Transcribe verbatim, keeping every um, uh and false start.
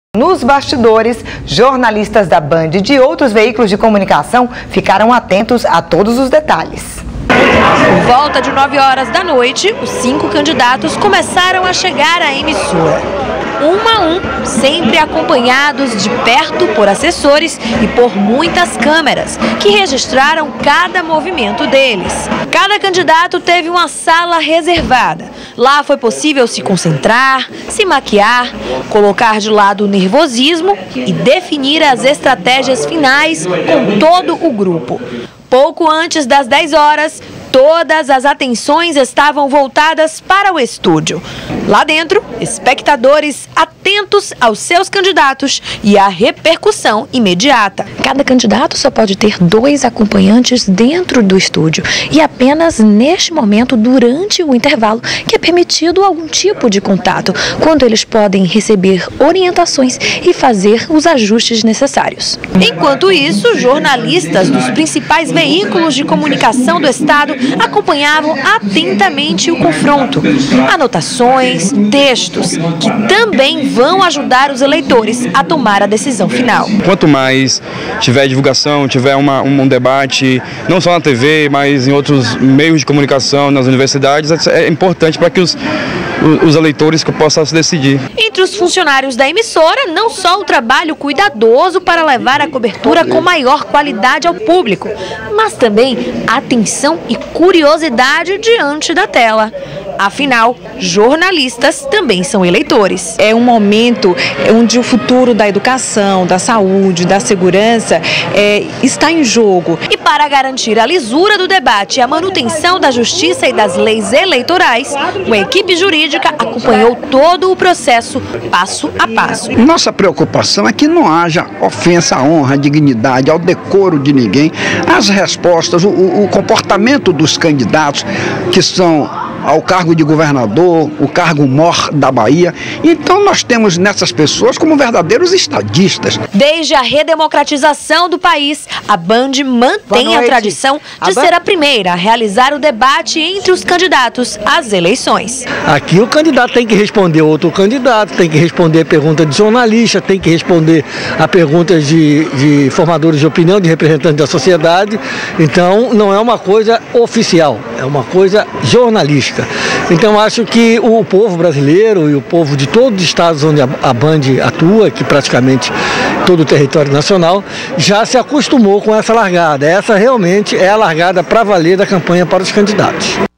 Nos bastidores, jornalistas da Band e de outros veículos de comunicação ficaram atentos a todos os detalhes. Por volta de nove horas da noite, os cinco candidatos começaram a chegar à emissora. Um a um, sempre acompanhados de perto por assessores e por muitas câmeras, que registraram cada movimento deles. Cada candidato teve uma sala reservada. Lá foi possível se concentrar, se maquiar, colocar de lado o nervosismo e definir as estratégias finais com todo o grupo. Pouco antes das dez horas, todas as atenções estavam voltadas para o estúdio. Lá dentro, espectadores atentos aos seus candidatos e à repercussão imediata. Cada candidato só pode ter dois acompanhantes dentro do estúdio e apenas neste momento, durante o intervalo, que é permitido algum tipo de contato, quando eles podem receber orientações e fazer os ajustes necessários. Enquanto isso, jornalistas dos principais veículos de comunicação do estado acompanhavam atentamente o confronto. Anotações, textos, que também vão ajudar os eleitores a tomar a decisão final. Quanto mais tiver divulgação, tiver uma, um debate, não só na T V, mas em outros meios de comunicação, nas universidades, é importante para que os, os eleitores possam se decidir. Entre os funcionários da emissora, não só o trabalho cuidadoso para levar a cobertura com maior qualidade ao público, mas também atenção e curiosidade diante da tela. Afinal, jornalistas também são eleitores. É um momento onde o futuro da educação, da saúde, da segurança é, está em jogo. E para garantir a lisura do debate e a manutenção da justiça e das leis eleitorais, uma equipe jurídica acompanhou todo o processo passo a passo. Nossa preocupação é que não haja ofensa à honra, à dignidade, ao decoro de ninguém. As respostas, o, o comportamento dos candidatos que são ao cargo de governador, o cargo mor da Bahia. Então nós temos nessas pessoas como verdadeiros estadistas. Desde a redemocratização do país, a Band mantém a tradição de ser a primeira a realizar o debate entre os candidatos às eleições. Aqui o candidato tem que responder outro candidato, tem que responder a pergunta de jornalista, tem que responder a perguntas de, de formadores de opinião, de representantes da sociedade. Então não é uma coisa oficial, é uma coisa jornalística. Então acho que o povo brasileiro e o povo de todos os estados onde a Band atua, que praticamente todo o território nacional, já se acostumou com essa largada. Essa realmente é a largada para valer da campanha para os candidatos.